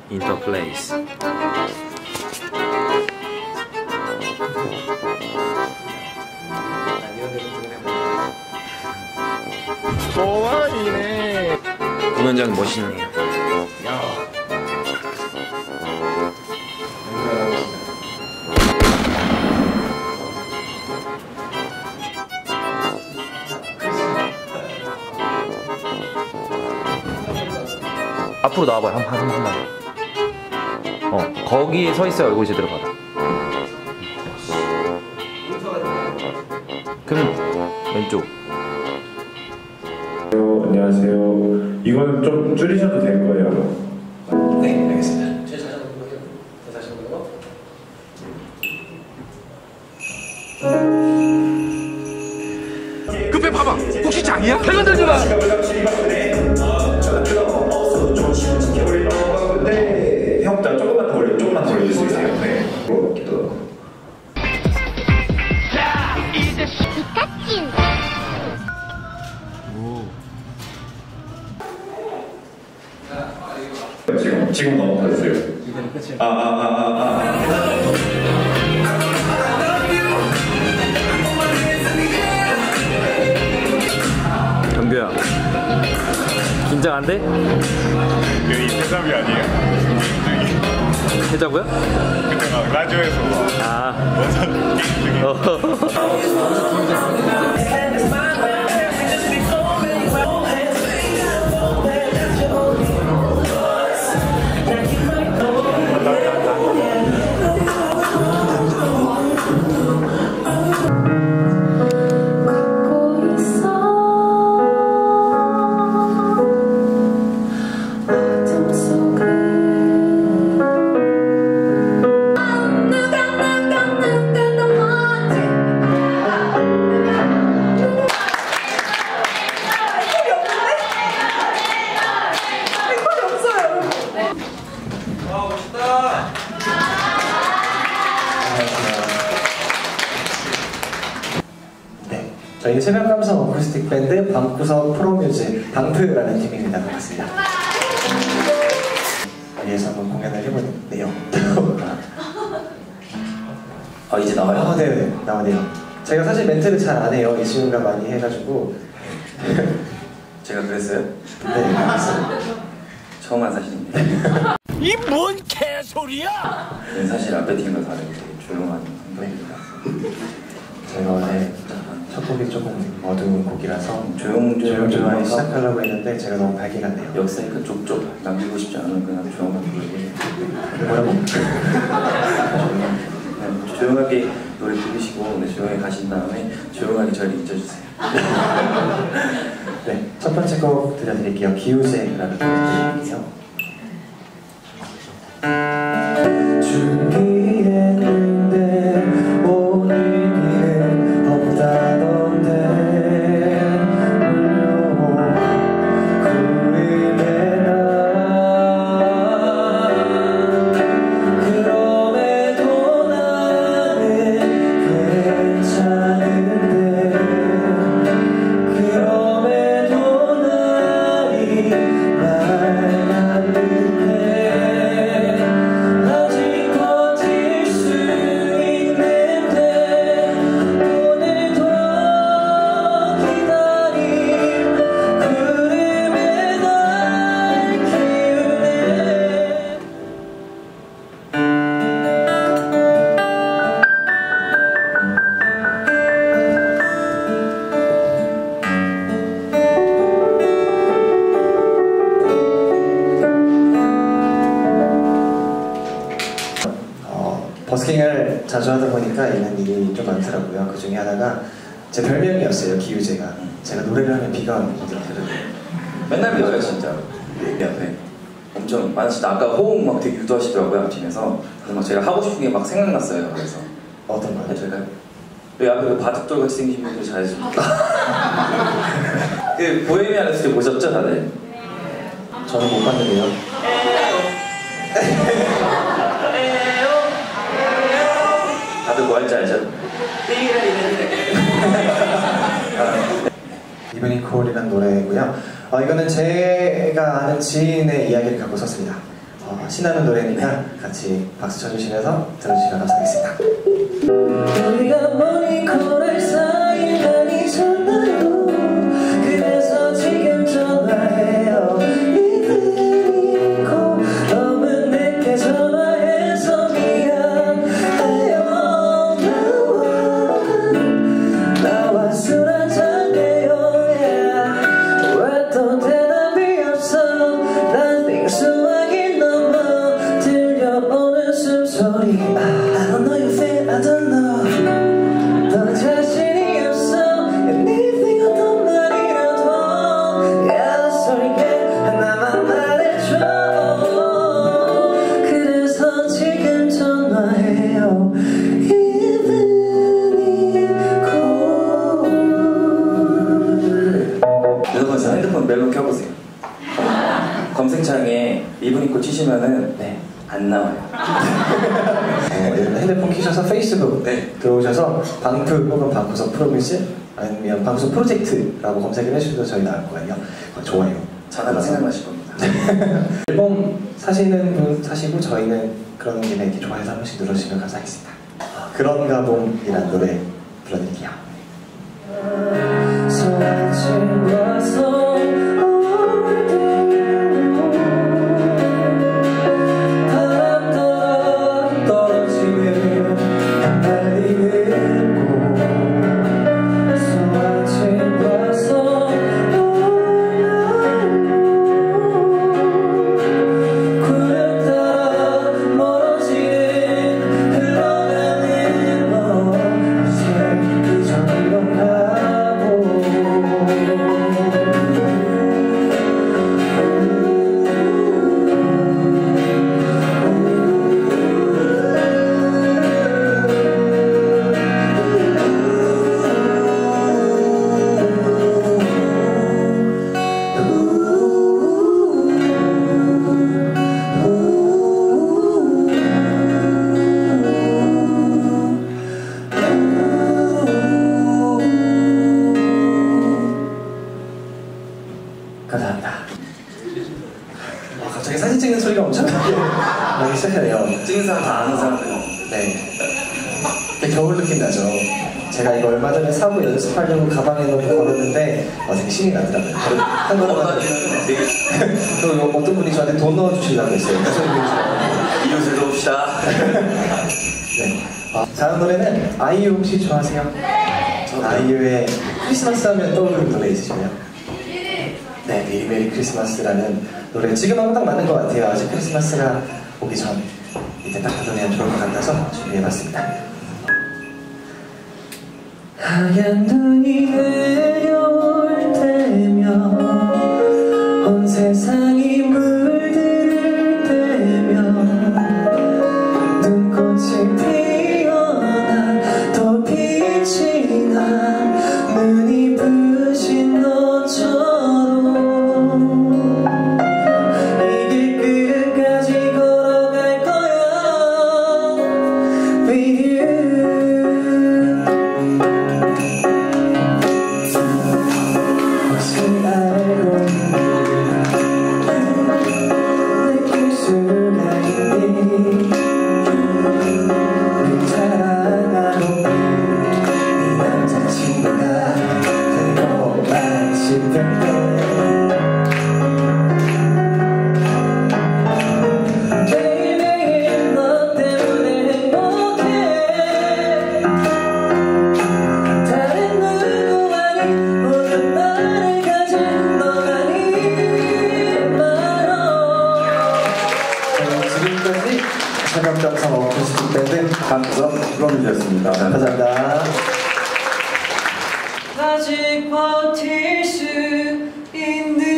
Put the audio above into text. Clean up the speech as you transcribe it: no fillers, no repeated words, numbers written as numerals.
in the place. 좋아이네. 공연장 멋있네요. 야. 앞으로 나와봐요. 한번. 거기에 서 있어야 얼굴 제대로 받아. 그럼 왼쪽. 안녕하세요. 이거는 좀 줄이셔도 될 거예요. 네, 알겠습니다. 제일 다시 한번 볼게요. 다시 한번 볼게요. 급해 봐봐. 혹시 장이야? 배 건들지 마. 형, 조금만 더 올려, 조금만 더 올릴 수 있어요? 네. 지금 넘어가주세요. 이대로 끝이에요. 경규야, 긴장 안 돼? 여기 대답이 아니에요? 해자고요? 그때 막 라디오에서 저희 새벽 감성 어쿠스틱 밴드 방구석 프로뮤즈 방프라는 팀입니다. 반갑습니다. 여기에서 한번 공연을 해보는데요. 이제 나와요? 네, 나오네요. 제가 사실 멘트를 잘 안 해요. 이 친구가 많이 해가지고. 제가 그랬어요? 네, 알겠어요. 처음 한 사실입니다. 이 뭔 개소리야? 네, 사실 앞에 팀과 다르게 조용한 성격입니다. 제가 원래 첫 곡이 조금 어두운 곡이라서 조용조용하게 시작하려고 했는데 제가 너무 밝게 갔네요. 역사에 그 족족 남기고 싶지 않은 그냥 조용한 노래. 뭐라고? 네, 조용하게 노래 부르시고 조용히 가신 다음에 조용하게 저를 잊어주세요. 네, 첫 번째 곡 들려드릴게요. 기우제라는 노래 들려드릴게요. 버스킹을 자주 하다 보니까 이런 일이 좀 많더라고요. 그 중에 하나가 제 별명이었어요. 기우제가. 제가 노래를 하면 비가 오는 분들 들으면 맨날 비와요 진짜. 이 앞에 엄청 진짜 아까 호응 막 되게 유도하시더라고요 앞팀에서. 그래서 막 제가 하고 싶은 게 막 생각났어요. 그래서 어떤 거요? 해줄까요? 여기 앞에 그 바둑돌 같이 생기신 분들 잘해줍니다. 그 보헤미안 랩소디 보셨죠 다들? 저는 못 봤는데요. 다들 뭐 할지 알죠? 이브닝 콜이라는 노래고요. 이거는 제가 아는 지인의 이야기를 갖고 썼습니다. 신나는 노래니까 같이 박수 쳐주시면서 들어주시면 감사하겠습니다. 우리가 머리코를 사이만 잊었나요? 그래서 지금 전화해요. 이들이고 너무 늦게 전화해서 미안해요. 나와 술 한잔 해요. yeah. 왜 또 대답이 없어? 난 빙수하기 넘어 들려오는 숨소리. I don't know you feel, I don't know. 너 자신이 없어. Anything 어떤 말이라도 약속해 하나만 말해줘. 그래서 지금 전화해요. 여러분 저 핸드폰 멜론 켜보세요. 검색창에 이브닝코 치시면은 네. 안 나와요. 핸드폰 키셔서 페이스북 네. 들어오셔서 방프 혹은 방구석 프로미스 아니면 방구석 프로젝트라고 검색을 해주셔도 저희 나올 거예요. 좋아요. 자다가 생각나실 겁니다. 앨범 사시는 분 사시고 저희는 그런 김에 이렇게 좋아해서 한 번씩 눌러주시면 감사하겠습니다. 그런가 봄이라는 노래 불러드릴게요. 감사합니다. 갑자기 사진 찍는 소리가 엄청 나기 시작하네요. 찍는 사람 다 아는 사람들. 네. 겨울 느낌 나죠. 제가 이거 얼마 전에 사고 연습하려고 가방에 넣고 걸었는데 되게 신이 나더라고요. 한 걸음만. 또 어떤 분이 저한테 돈 넣어주시려고 했어요. 이웃을 돕시다. 네. 다음 노래는 아이유 혹시 좋아하세요? 아이유의 크리스마스 하면 떠오르는 노래 있으시나요? 네, 메리 메리 크리스마스라는 노래 지금하고 딱 맞는 것 같아요. 아직 크리스마스가 오기 전 이때 딱 들으면 좋을 것 같아서 준비해봤습니다. 하얀 눈이 내려올 때면 온 세상이 물들을 때면 눈꽃이 피어나 또 빛이 나 눈이 부신 너처럼 이 길 끝까지 걸어갈 거야 with you. 혹시 알고 느낄 수가 있니? 늘 자라나고 네 남자친구가 되고만 싶은데 매일매일 너 때문에 행복해. 다른 누구 아니 모든 나를 가진 너만이 말어. 지금까지 차명정상 어쿠스틱 밴드 방구석 프로미스였습니다. 감사합니다. 아직 버틸 수 있는